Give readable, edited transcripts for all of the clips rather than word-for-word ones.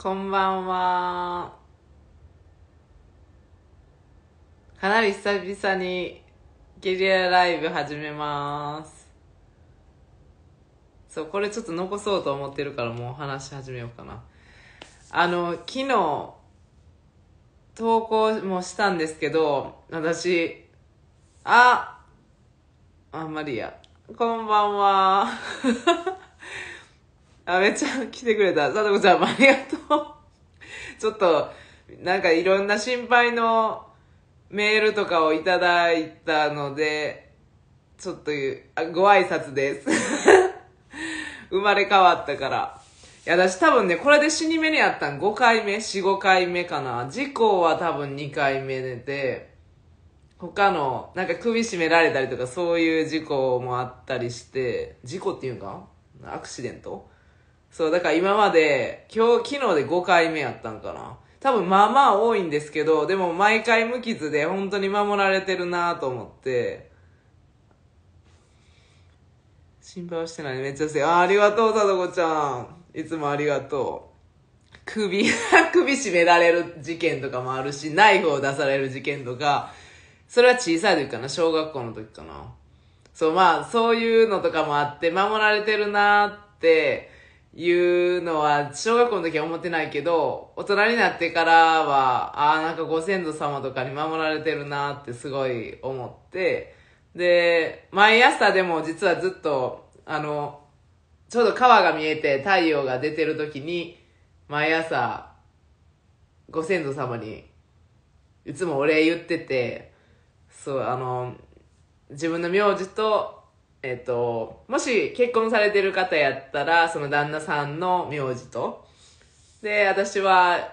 こんばんは。かなり久々にゲリラライブ始めます。そう、これちょっと残そうと思ってるからもう話し始めようかな。昨日投稿もしたんですけど、私、あんまりや。こんばんは。めっちゃ来てくれた。さとこちゃんもありがとう。ちょっと、なんかいろんな心配のメールとかをいただいたので、ちょっとご挨拶です。生まれ変わったから。いや、私多分ね、これで死に目にあったん5回目 ?4、5回目かな。事故は多分2回目で、他の、なんか首絞められたりとかそういう事故もあったりして、事故っていうんかアクシデントそう、だから今まで、昨日で5回目やったんかな。多分まあまあ多いんですけど、でも毎回無傷で本当に守られてるなと思って、心配はしてないね。めっちゃしてありがとう、さとこちゃん。いつもありがとう。首絞められる事件とかもあるし、ナイフを出される事件とか、それは小さい時かな、小学校の時かな。そう、まあ、そういうのとかもあって、守られてるなっていうのは、小学校の時は思ってないけど、大人になってからは、なんかご先祖様とかに守られてるなってすごい思って、で、毎朝でも実はずっと、ちょうど川が見えて太陽が出てる時に、毎朝、ご先祖様に、いつもお礼言ってて、そう、自分の名字と、もし結婚されてる方やったら、その旦那さんの名字と、で、私は、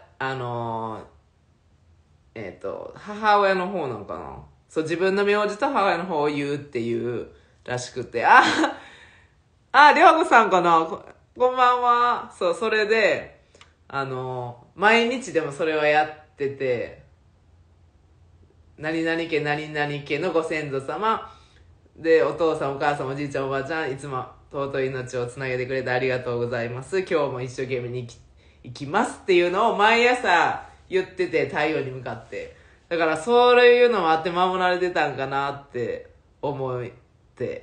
母親の方なのかな。そう、自分の名字と母親の方を言うっていうらしくて、りょうこさんかなこんばんは。そう、それで、毎日でもそれはやってて、何々家何々家のご先祖様、で、お父さんお母さんおじいちゃんおばあちゃん、いつも尊い命をつなげてくれてありがとうございます。今日も一生懸命に生きますっていうのを毎朝言ってて、太陽に向かって。だからそういうのもあって守られてたんかなって思って。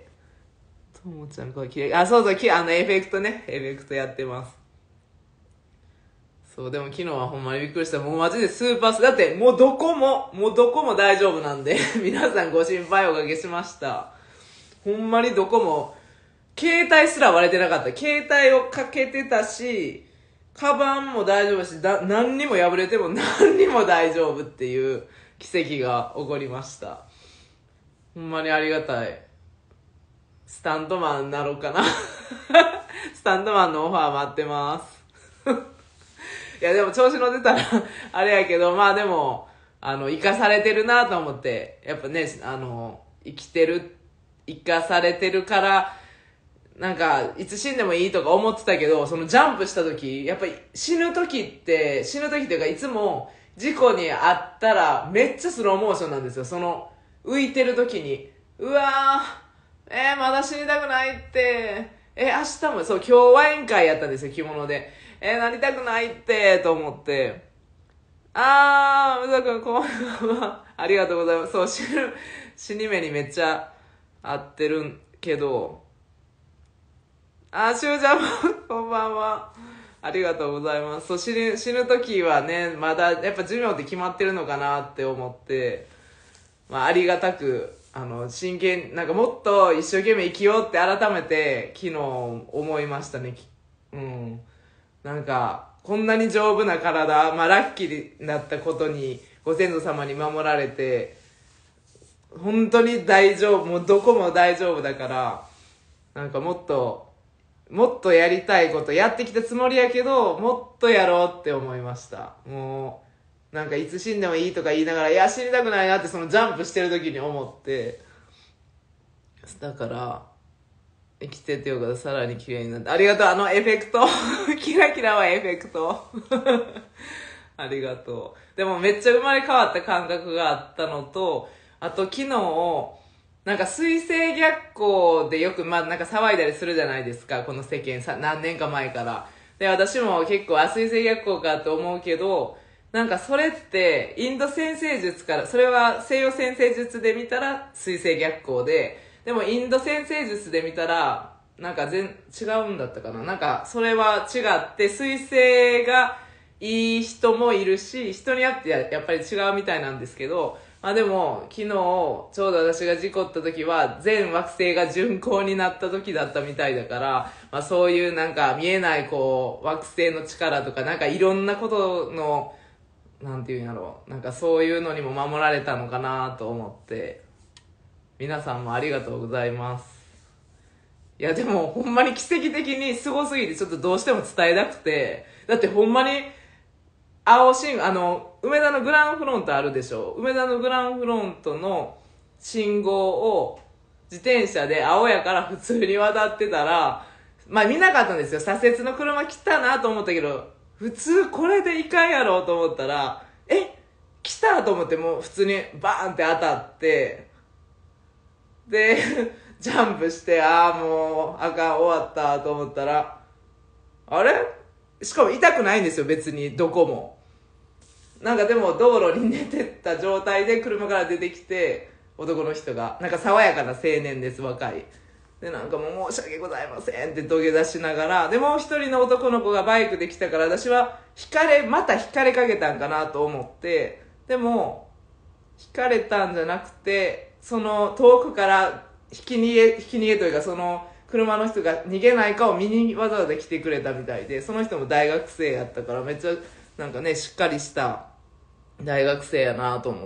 ともちゃん声きれい。そうそう、エフェクトね。エフェクトやってます。そう、でも昨日はほんまにびっくりした。もうマジでスーパーだってもうどこも大丈夫なんで、皆さんご心配おかけしました。ほんまにどこも、携帯すら割れてなかった。携帯をかけてたし、カバンも大丈夫し、何にも破れても何にも大丈夫っていう奇跡が起こりました。ほんまにありがたい。スタントマンになろうかな。スタントマンのオファー待ってます。いやでも調子乗ってたらあれやけど、まあでも、生かされてるなと思って、やっぱね、生かされてるから、なんか、いつ死んでもいいとか思ってたけど、そのジャンプした時、やっぱり死ぬ時っていうかいつも事故にあったらめっちゃスローモーションなんですよ。その、浮いてる時に、うわー、まだ死にたくないって、明日も、そう、今日ワイン会やったんですよ、着物で。なりたくないって、と思って、むざくん、こんばんは。ありがとうございます。そう、死に目にめっちゃ合ってるけど、しゅうちゃんも、こんばんは。ありがとうございます。そう、死ぬ時はね、まだ、やっぱ寿命って決まってるのかなって思って、まあ、ありがたく、真剣、なんかもっと一生懸命生きようって改めて、昨日思いましたね。うん。なんか、こんなに丈夫な体、まあ、ラッキーだったことに、ご先祖様に守られて、本当に大丈夫、もうどこも大丈夫だから、なんかもっとやりたいことやってきたつもりやけど、もっとやろうって思いました。もう、なんかいつ死んでもいいとか言いながら、いや死にたくないなってそのジャンプしてる時に思って、だから、生きててよかった。さらに綺麗になって。ありがとう。エフェクト。キラキラはエフェクト。ありがとう。でもめっちゃ生まれ変わった感覚があったのと、あと昨日、なんか水星逆行でよくなんか騒いだりするじゃないですか。この世間何年か前から。 で、私も結構、水星逆行かと思うけど、なんかそれって、インド占星術から、それは西洋占星術で見たら水星逆行で、でもインド占星術で見たら、なんか違うんだったかな。なんか、それは違って、水星がいい人もいるし、人によってやっぱり違うみたいなんですけど、まあでも、昨日、ちょうど私が事故った時は、全惑星が巡航になった時だったみたいだから、まあそういうなんか見えないこう、惑星の力とか、なんかいろんなことの、なんていうんやろう、なんかそういうのにも守られたのかなと思って、皆さんもありがとうございます。いやでもほんまに奇跡的にすごすぎてちょっとどうしても伝えたくて、だってほんまに梅田のグランフロントあるでしょ。梅田のグランフロントの信号を自転車で青やから普通に渡ってたら、まあ見なかったんですよ。左折の車来たなと思ったけど、普通これでいかんやろうと思ったら、来たと思ってもう普通にバーンって当たって、で、ジャンプして、もうあかん、終わったと思ったら、あれしかも痛くないんですよ、別にどこも。なんかでも道路に寝てた状態で車から出てきて、男の人が、なんか爽やかな青年です、若い。で、なんかもう申し訳ございませんって土下座しながら、で、もう一人の男の子がバイクで来たから、私はまた引かれかけたんかなと思って、でも、引かれたんじゃなくて、その遠くから引き逃げというか、その車の人が逃げないかを見にわざわざ来てくれたみたいで、その人も大学生やったからめっちゃなんかね、しっかりした大学生やなと思って、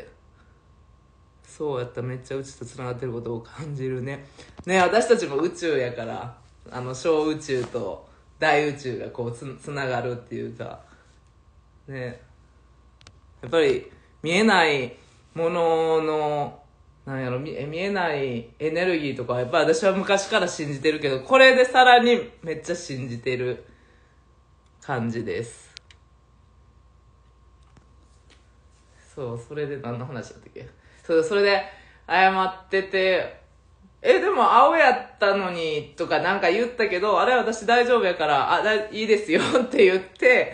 そうやったらめっちゃうちとつながってることを感じるね。ね、私たちも宇宙やから、小宇宙と大宇宙がこうつながるっていうか、ね、やっぱり見えないものの、なんやろ、見えないエネルギーとかはやっぱ私は昔から信じてるけど、これでさらにめっちゃ信じてる感じです。そう、それで何の話だったっけ。それで謝ってて、でも青やったのにとかなんか言ったけど、あれ私大丈夫やから、いいですよって言って、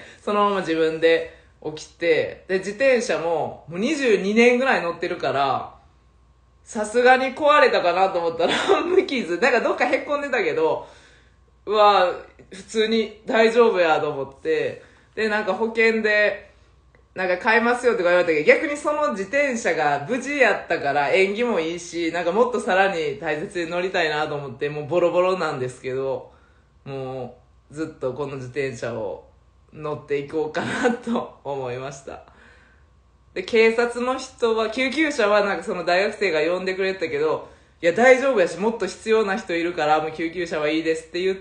そのまま自分で起きて、で、自転車ももう22年ぐらい乗ってるから、さすがに壊れたかなと思ったら、無傷。なんかどっかへこんでたけど、うわ、普通に大丈夫やと思って、で、なんか保険で、なんか買いますよとか言われたけど、逆にその自転車が無事やったから縁起もいいし、なんかもっとさらに大切に乗りたいなと思って、もうボロボロなんですけど、もうずっとこの自転車を乗っていこうかなと思いました。で、警察の人は、救急車はなんかその大学生が呼んでくれてたけど、いや大丈夫やし、もっと必要な人いるから、もう救急車はいいですって言って、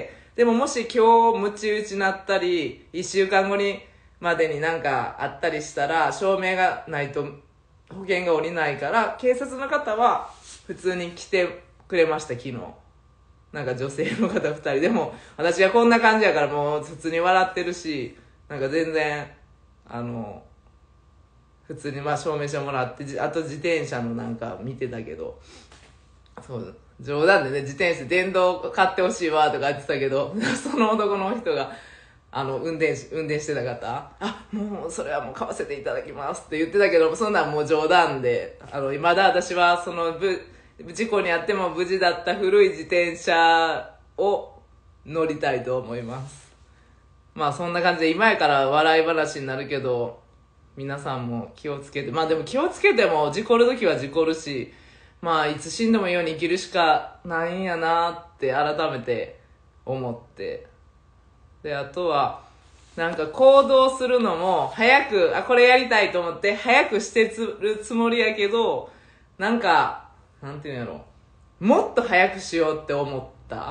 でももし今日ムチ打ちなったり、1週間後にまでになんかあったりしたら、証明がないと保険が下りないから、警察の方は普通に来てくれました、昨日。なんか女性の方2人。でも、私がこんな感じやからもう普通に笑ってるし、なんか全然、普通に証明書もらって、あと自転車のなんか見てたけど、そう、冗談でね、自転車電動買ってほしいわとか言ってたけど、その男の人が、運転してた方、もうそれはもう買わせていただきますって言ってたけど、そんなんもう冗談で、まだ私はその事故にあっても無事だった古い自転車を乗りたいと思います。まあそんな感じで今やから笑い話になるけど、皆さんも気をつけて、でも気をつけても事故るときは事故るし、いつ死んでもいいように生きるしかないんやなって改めて思って、で、あとは、なんか行動するのも、これやりたいと思って、早くしてるつもりやけど、なんか、なんていうんやろ。もっと早くしようって思った。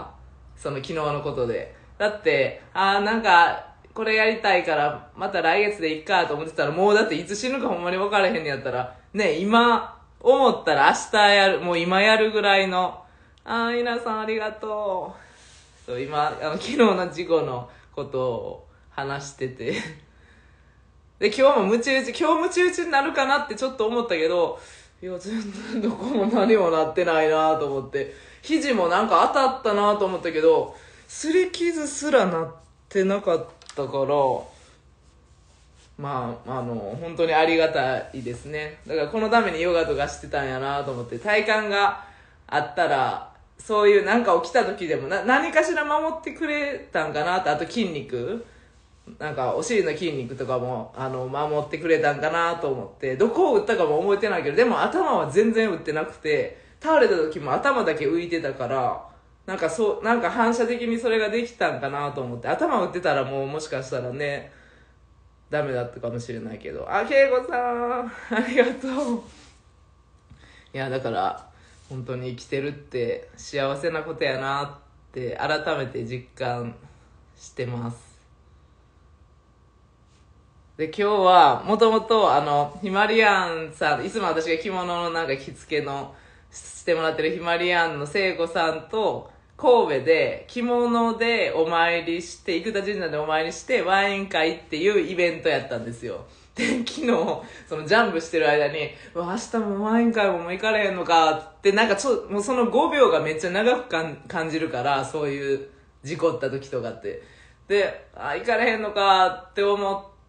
その昨日のことで。だって、なんか、これやりたいから、また来月でいっかと思ってたら、もうだっていつ死ぬかほんまに分からへんねやったら、ね、今、思ったら明日やる、もう今やるぐらいの、皆さんありがとう。そう、今、昨日の事故のことを話してて。で、今日ムチ打ちになるかなってちょっと思ったけど、いや、全然どこも何もなってないなと思って、肘もなんか当たったなと思ったけど、擦り傷すらなってなかったから、まあ、本当にありがたいですね。だからこのためにヨガとかしてたんやなと思って、体幹があったら、そういうなんか起きた時でも何かしら守ってくれたんかなって、あと筋肉、なんかお尻の筋肉とかも守ってくれたんかなと思って、どこを打ったかも覚えてないけど、でも頭は全然打ってなくて、倒れた時も頭だけ浮いてたから、なんか反射的にそれができたんかなと思って、頭打ってたらもしかしたらね、ダメだったかもしれないけど、恵子さん、ありがとう。いや、だから、本当に生きてるって幸せなことやなって改めて実感してます。で、今日は、もともとヒマリアンさん、いつも私が着物のなんか着付けのしてもらってるヒマリアンの聖子さんと、神戸で着物でお参りして、生田神社でお参りしてワイン会っていうイベントやったんですよ。で、昨日、そのジャンプしてる間に、明日もワイン会も行かれへんのかって、なんかもうその5秒がめっちゃ長く感じるから、そういう事故った時とかって。で、行かれへんのかって思って、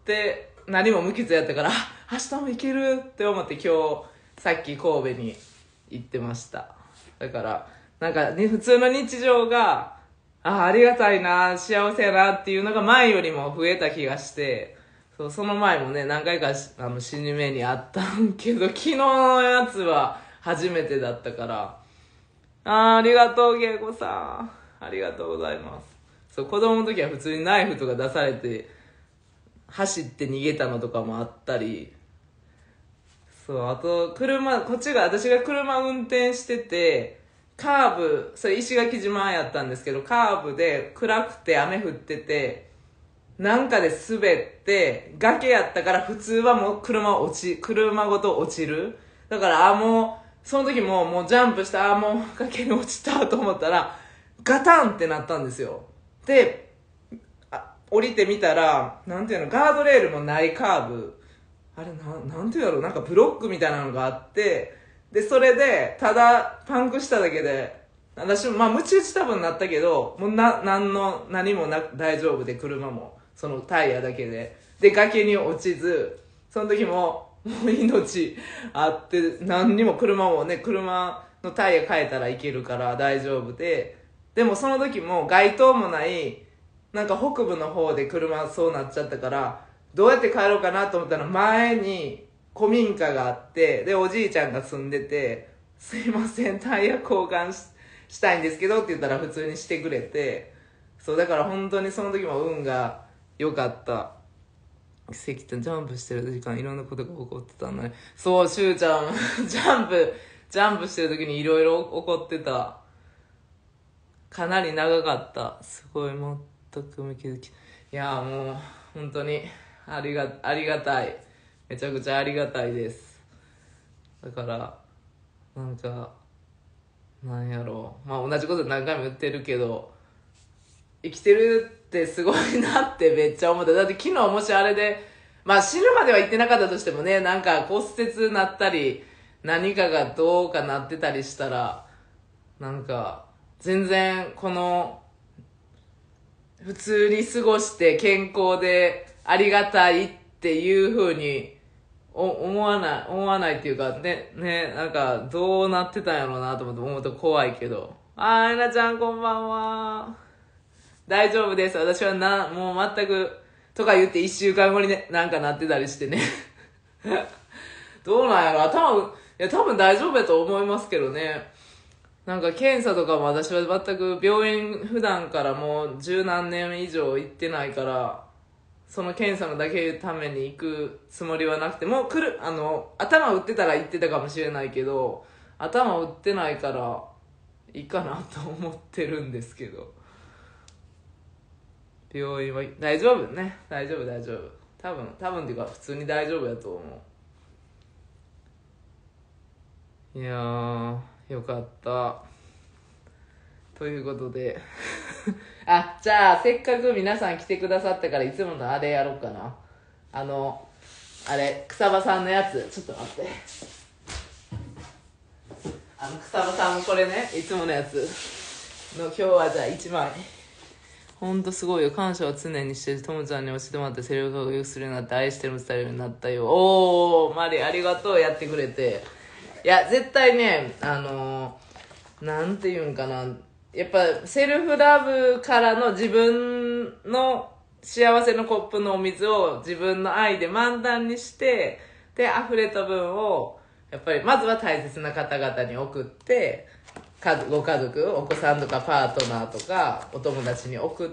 何も無傷やったから、明日も行けるって思って今日、さっき神戸に行ってました。だから、なんかね、普通の日常が、ありがたいな、幸せやなっていうのが前よりも増えた気がして、その前もね、何回か死に目にあったんけど、昨日のやつは初めてだったから、ありがとう、恵子さん。ありがとうございます。そう、子供の時は普通にナイフとか出されて、走って逃げたのとかもあったり、そう、あと、私が車運転してて、カーブ、それ石垣島やったんですけど、カーブで暗くて雨降ってて、なんかで滑って、崖やったから普通はもう車ごと落ちる。だから、もう、その時もうジャンプして、もう崖に落ちたと思ったら、ガタンってなったんですよ。で、降りてみたら、なんていうの、ガードレールもないカーブ。あれ、なんていうの、なんかブロックみたいなのがあって、で、それで、ただ、パンクしただけで、私も、ムチ打ち多分なったけど、もう何も大丈夫で、車も。そのタイヤだけで。で、崖に落ちず、その時も、もう命あって、何にも車もね、車のタイヤ変えたらいけるから大丈夫で、でもその時も街灯もない、なんか北部の方で車そうなっちゃったから、どうやって帰ろうかなと思ったら前に古民家があって、で、おじいちゃんが住んでて、すいません、タイヤ交換したいんですけどって言ったら普通にしてくれて、そう、だから本当にその時も運が良かった。奇跡とジャンプしてる時間いろんなことが起こってたんだね。そう、しゅうちゃん、ジャンプしてる時にいろいろ起こってた。かなり長かった。すごい、全く無気づき。いや、もう、本当に、ありがたい。めちゃくちゃありがたいです。だから、なんか、なんやろう。同じこと何回も言ってるけど、生きてるってすごいなってめっちゃ思った。だって昨日もしあれで、死ぬまでは言ってなかったとしてもね、なんか骨折なったり、何かがどうかなってたりしたら、なんか、全然この、普通に過ごして健康でありがたいっていう風に思わないっていうかね、なんかどうなってたんやろうなと思うと怖いけど。えなちゃんこんばんは。大丈夫です。私はもう全く、とか言って1週間後にね、なんかなってたりしてね。どうなんやろいや多分大丈夫やと思いますけどね。なんか検査とかも私は全く病院普段からもう十何年以上行ってないから、その検査のだけために行くつもりはなくて、もう頭打ってたら行ってたかもしれないけど、頭打ってないからいいかなと思ってるんですけど。病院は大丈夫ね。大丈夫。多分っていうか普通に大丈夫やと思う。いやー、よかった。ということでじゃあせっかく皆さん来てくださったからいつものあれやろうかな。あれ草場さんのやつちょっと待って。草場さんもこれね、いつものやつの今日はじゃあ1枚ほんとすごいよ。感謝は常にしてる。ともちゃんに教えてもらってセリフをよくするようになって、愛してるも伝えるようになったよ。おー、マリありがとう。やってくれて。いや、絶対ね、なんて言うんかな。やっぱ、セルフラブからの自分の幸せのコップのお水を自分の愛で満タンにして、で、溢れた分を、やっぱり、まずは大切な方々に送って、ご家族、お子さんとかパートナーとか、お友達に送って、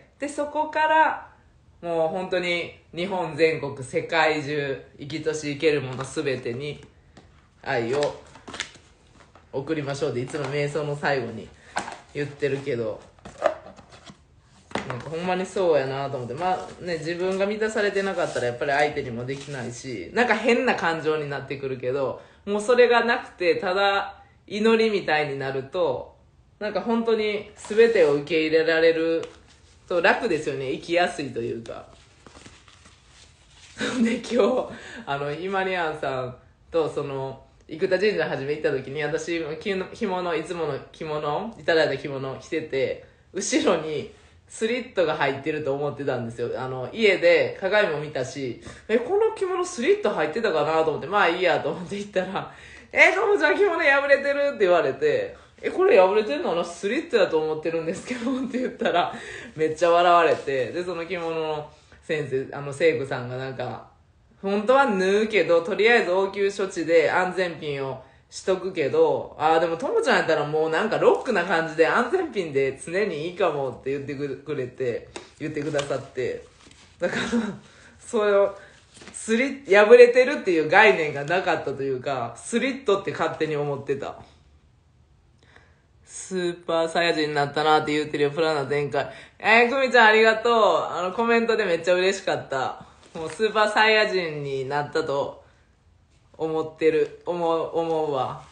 で、そこから、もう本当に日本全国、世界中、生きとし生けるものすべてに愛を送りましょうで、いつも瞑想の最後に言ってるけど、なんかほんまにそうやなと思って、まあね、自分が満たされてなかったらやっぱり相手にもできないし、なんか変な感情になってくるけど、もうそれがなくて、ただ祈りみたいになると、なんか本当に全てを受け入れられると楽ですよね。生きやすいというか。で、今日、ひまりあんさんと生田神社初め行った時に、私、着物、いつもの着物、いただいた着物着てて、後ろにスリットが入ってると思ってたんですよ。家で鏡も見たし、この着物スリット入ってたかなと思って、まあいいやと思って行ったら、ともちゃん着物破れてるって言われて、これ破れてるのスリットやと思ってるんですけどって言ったら、めっちゃ笑われて、で、その着物の先生、聖子さんがなんか、本当は縫うけど、とりあえず応急処置で安全ピンをしとくけど、でもともちゃんやったらもうなんかロックな感じで安全ピンで常にいいかもって言ってくださって、だから、それを、破れてるっていう概念がなかったというか、スリットって勝手に思ってた。スーパーサイヤ人になったなって言ってるよ、プラナ全開。くみちゃんありがとう。コメントでめっちゃ嬉しかった。もうスーパーサイヤ人になったと思うわ。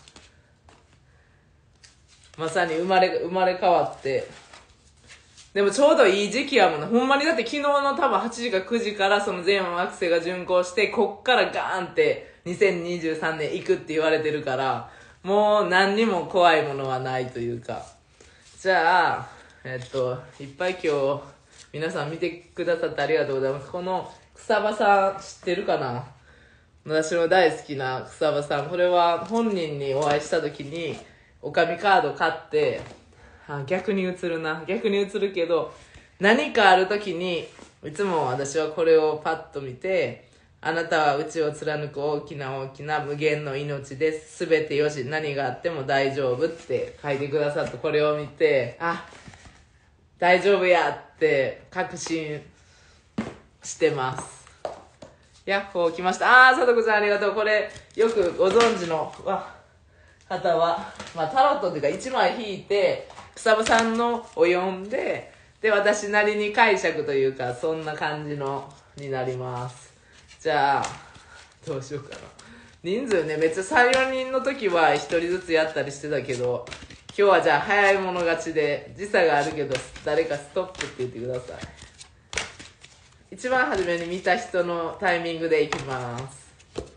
まさに生まれ変わって。でもちょうどいい時期やもんな。ほんまにだって昨日の多分8時か9時からその全惑星が巡行して、こっからガーンって2023年行くって言われてるから、もう何にも怖いものはないというか。じゃあ、いっぱい今日皆さん見てくださってありがとうございます。この草場さん知ってるかな？私の大好きな草場さん。これは本人にお会いした時に、おかみカード買って、逆に映るな。逆に映るけど、何かある時に、いつも私はこれをパッと見て、あなたはうちを貫く大きな大きな無限の命です。すべてよし、何があっても大丈夫って書いてくださって、これを見て、大丈夫やって確信してます。ヤッホー来ました。さとこちゃんありがとう。これ、よくご存知の方は、タロットっていうか1枚引いて、草場さんのを読んで、で、私なりに解釈というか、そんな感じの、になります。じゃあ、どうしようかな。人数ね、めっちゃ3、4人の時は1人ずつやったりしてたけど、今日はじゃあ早い者勝ちで、時差があるけど、誰かストップって言ってください。一番初めに見た人のタイミングでいきます。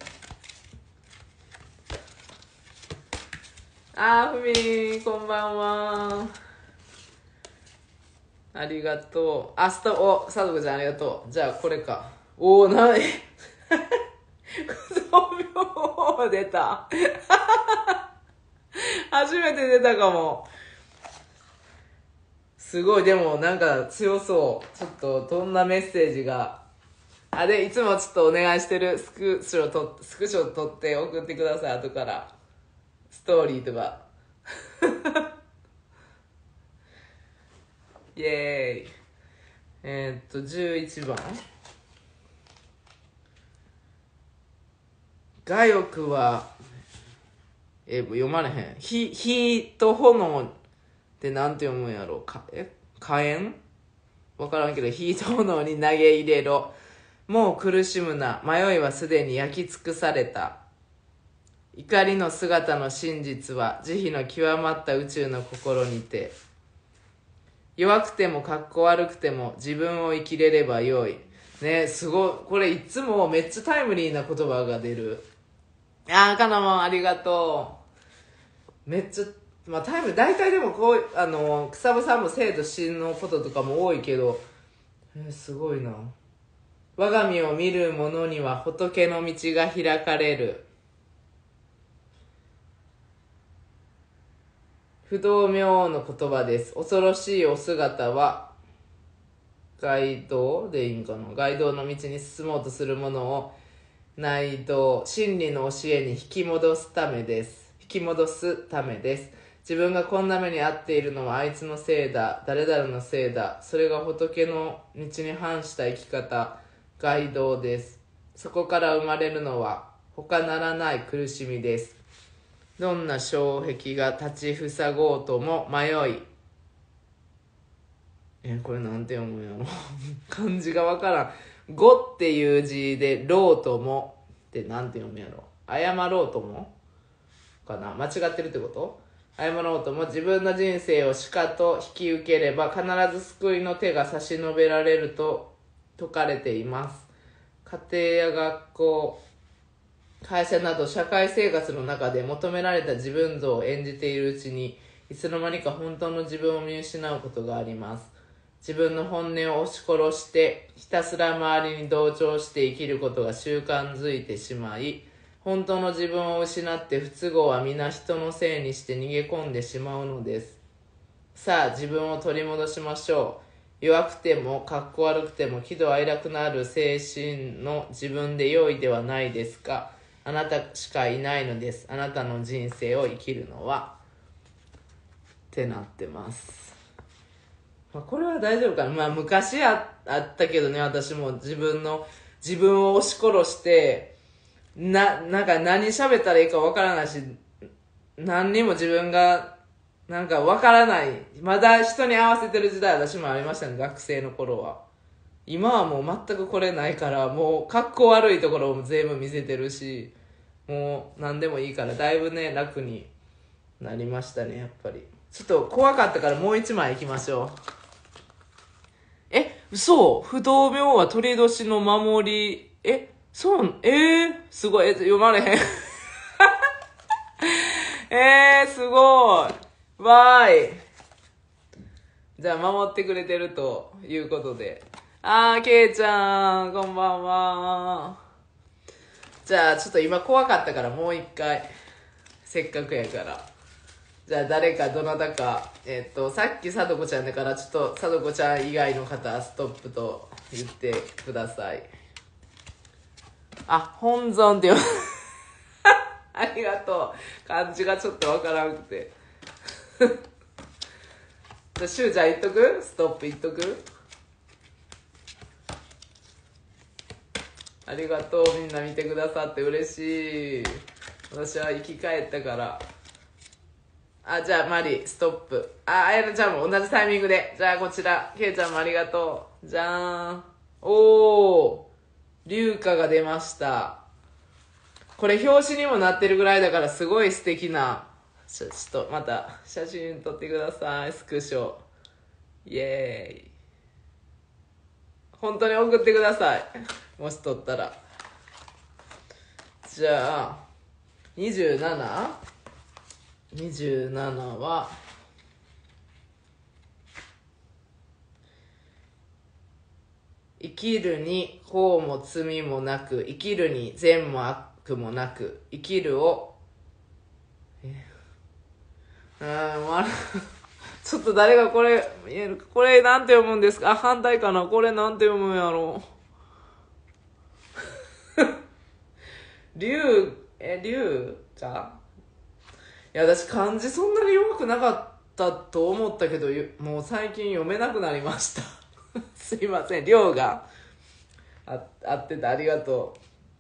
ふみこんばんは。ありがとう。さとこちゃんありがとう。じゃあこれか。なに5秒出た。初めて出たかも。すごい、でもなんか強そう。ちょっとどんなメッセージが。で、いつもちょっとお願いしてるスクショ撮って送ってください、後から。ストーリーとか。イェーイ。11番。我欲は、読まれへん。火と炎ってなんて読むんやろ。火炎わからんけど、火と炎に投げ入れろ。もう苦しむな。迷いはすでに焼き尽くされた。怒りの姿の真実は慈悲の極まった宇宙の心にて。弱くてもかっこ悪くても自分を生きれればよい。ね、すごい。これいつもめっちゃタイムリーな言葉が出る。かなもんありがとう。めっちゃ、 まあタイム大体でもこう草場さんも生と死のこととかも多いけど、すごいな。我が身を見る者には仏の道が開かれる。不動明王の言葉です。恐ろしいお姿は街道でいいんかな、街道の道に進もうとする者を内道真理の教えに引き戻すためです。自分がこんな目に遭っているのはあいつのせいだ、誰々のせいだ。それが仏の道に反した生き方、街道です。そこから生まれるのは他ならない苦しみです。どんな障壁が立ち塞ごうとも迷い、これなんて読むんやろ漢字がわからん。語っていう字でろうともってなんて読むんやろ。謝ろうともかな、間違ってるってこと。謝ろうとも自分の人生をしかと引き受ければ必ず救いの手が差し伸べられると説かれています。家庭や学校、会社など社会生活の中で求められた自分像を演じているうちにいつの間にか本当の自分を見失うことがあります。自分の本音を押し殺してひたすら周りに同調して生きることが習慣づいてしまい、本当の自分を失って不都合は皆人のせいにして逃げ込んでしまうのです。さあ自分を取り戻しましょう。弱くてもかっこ悪くても喜怒哀楽のある精神の自分で良いではないですか。あなたしかいないのです。あなたの人生を生きるのはってなってます。これは大丈夫かな。昔あったけどね、私も自分を押し殺してなんか何喋ったらいいかわからないし、何にも自分がなんかわからない、まだ人に合わせてる時代私もありましたね、学生の頃は。今はもう全くこれないから、もう格好悪いところも全部見せてるし、もう何でもいいからだいぶね楽になりましたね。やっぱりちょっと怖かったからもう一枚いきましょう。嘘、不動明は鳥年の守り。そう、すごい、読まれへん。すごい。わーい。じゃあ、守ってくれてるということで。けいちゃん、こんばんは。じゃあ、ちょっと今怖かったからもう一回。せっかくやから。じゃあ、誰か、どなたか、さっきさとこちゃんだから、ちょっとさとこちゃん以外の方、ストップと言ってください。本尊ってありがとう。漢字がちょっとわからんくて。じゃあ、しゅうちゃん言っとく？ストップ言っとく？ありがとう。みんな見てくださって嬉しい。私は生き返ったから。じゃあ、マリ、ストップ。あやなちゃんも同じタイミングで。じゃあ、こちら。けいちゃんもありがとう。じゃーん。龍華が出ました。これ表紙にもなってるぐらいだからすごい素敵な。ちょっとまた写真撮ってください。スクショ。イエーイ。本当に送ってください。もし撮ったら。じゃあ、27は、生きるに法も罪もなく、生きるに善も悪もなく、生きるを、ちょっと誰がこれなんて読むんですか？反対かな？これなんて読むんやろう龍か？いや、私漢字そんなに弱くなかったと思ったけど、もう最近読めなくなりましたすいません。龍が合ってた。ありがと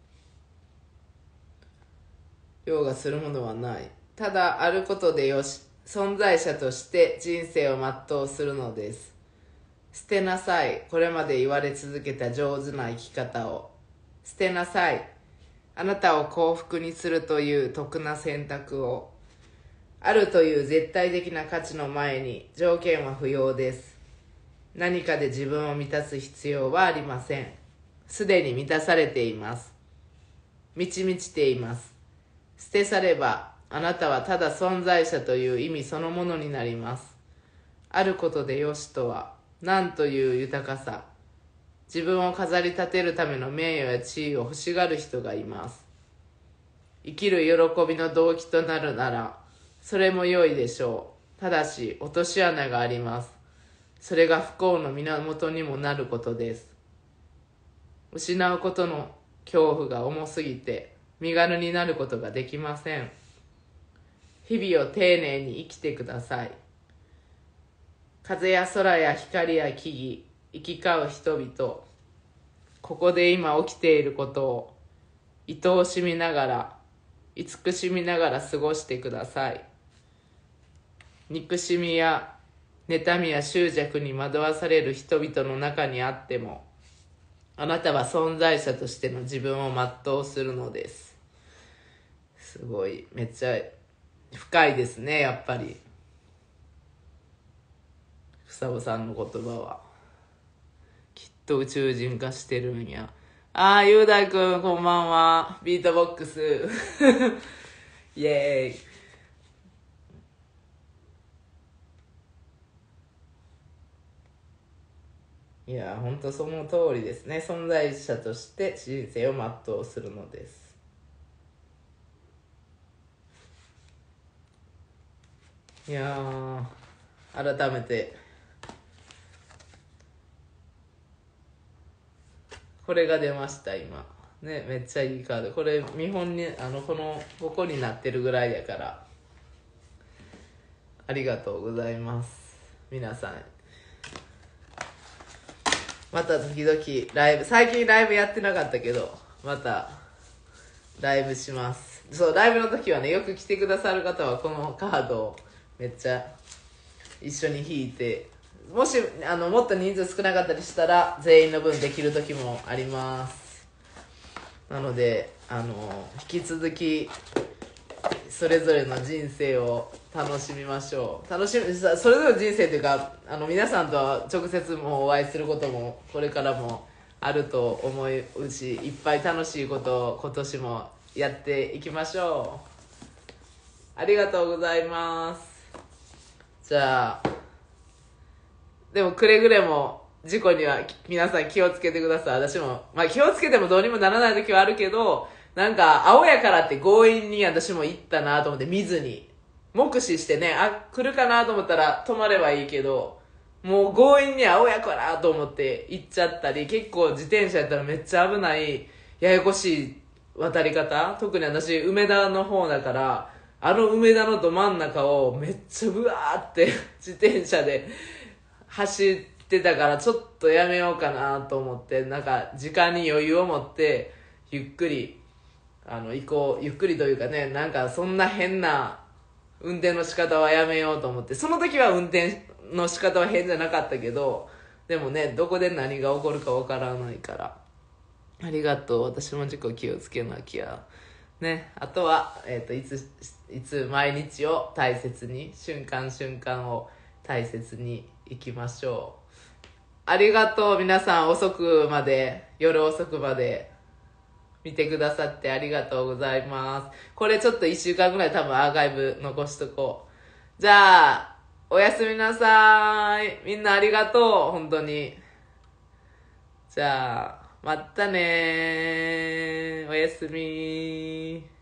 う。凌駕するものはない。ただあることでよし、存在者として人生を全うするのです。捨てなさい、これまで言われ続けた上手な生き方を。捨てなさい、あなたを幸福にするという得な選択を。あるという絶対的な価値の前に条件は不要です。何かで自分を満たす必要はありません。すでに満たされています。満ち満ちています。捨て去ればあなたはただ存在者という意味そのものになります。あることでよしとは、なんという豊かさ。自分を飾り立てるための名誉や地位を欲しがる人がいます。生きる喜びの動機となるなら、それも良いでしょう。ただし、落とし穴があります。それが不幸の源にもなることです。失うことの恐怖が重すぎて、身軽になることができません。日々を丁寧に生きてください。風や空や光や木々、行き交う人々、ここで今起きていることを愛おしみながら、慈しみながら過ごしてください。憎しみや妬みや執着に惑わされる人々の中にあっても、あなたは存在者としての自分を全うするのです。すごい、めっちゃ深いですね、やっぱり。房尾さんの言葉は。きっと宇宙人化してるんや。雄大くん、こんばんは。ビートボックス。イエーイ。いや、ほんとその通りですね。存在者として人生を全うするのです。いやー、改めて、これが出ました、今。ね、めっちゃいいカード。これ、見本に、ここになってるぐらいやから、ありがとうございます。皆さん。また時々ライブ、最近ライブやってなかったけど、またライブします。そう、ライブの時はね、よく来てくださる方はこのカードをめっちゃ一緒に引いて、もしもっと人数少なかったりしたら全員の分できる時もあります。なので引き続きそれぞれの人生を楽しみましょう。それぞれの人生というか皆さんとは直接もお会いすることもこれからもあると思うし、いっぱい楽しいことを今年もやっていきましょう。ありがとうございます。じゃあでもくれぐれも事故には皆さん気をつけてください。私も気をつけてもどうにもならない時はあるけど、なんか青やからって強引に私も行ったなと思って、見ずに目視してね、来るかなと思ったら止まればいいけど、もう強引に青やからと思って行っちゃったり、結構自転車やったらめっちゃ危ないややこしい渡り方、特に私梅田の方だから、梅田のど真ん中をめっちゃブワーって自転車で走ってたから、ちょっとやめようかなと思って、なんか時間に余裕を持ってゆっくり行こう。ゆっくりというかね、なんかそんな変な運転の仕方はやめようと思って、その時は運転の仕方は変じゃなかったけど、でもね、どこで何が起こるかわからないから、ありがとう。私も自己気をつけなきゃね。あとはいつ毎日を大切に、瞬間瞬間を大切に生きましょう。ありがとう。皆さん夜遅くまで見てくださってありがとうございます。これちょっと1週間ぐらい多分アーカイブ残しとこう。じゃあおやすみなさーい。みんなありがとう、本当に。じゃあまたねー。おやすみー。